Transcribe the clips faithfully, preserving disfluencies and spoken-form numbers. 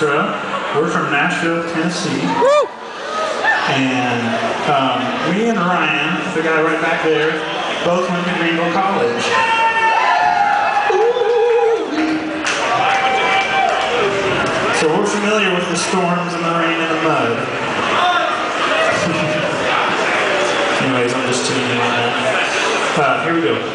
Orchestra. We're from Nashville, Tennessee. Woo! And um, me and Ryan, the guy right back there, both went to Greenville College. So we're familiar with the storms and the rain and the mud. Anyways, I'm just tuning in on that. Uh, here we go.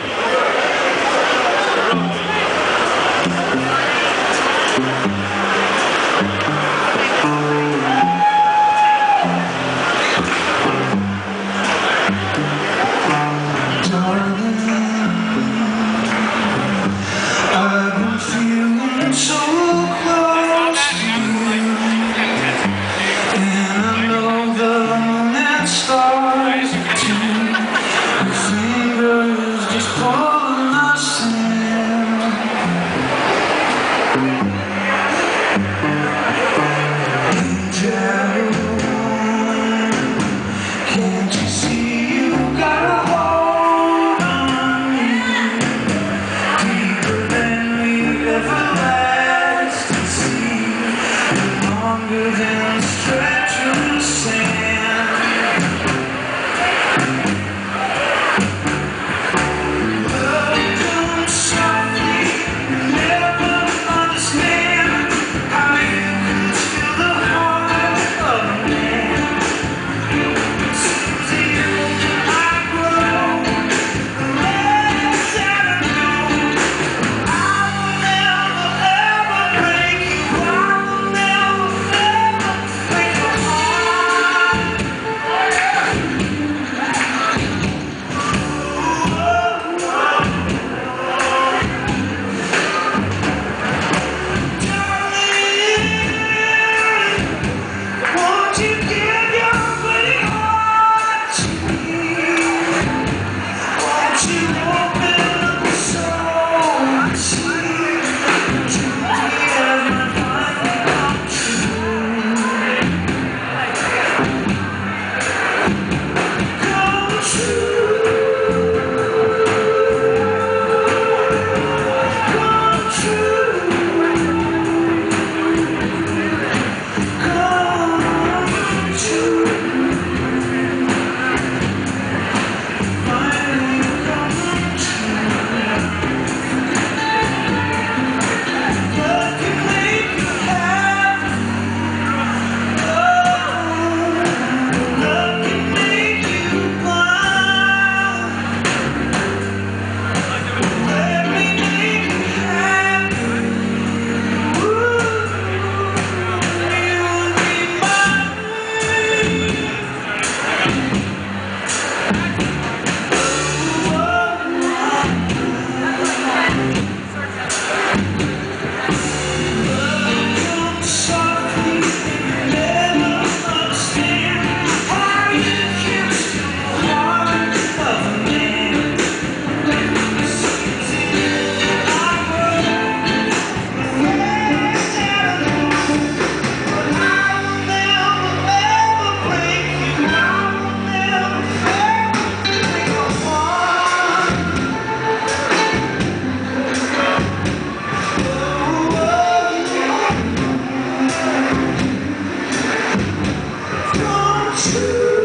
True.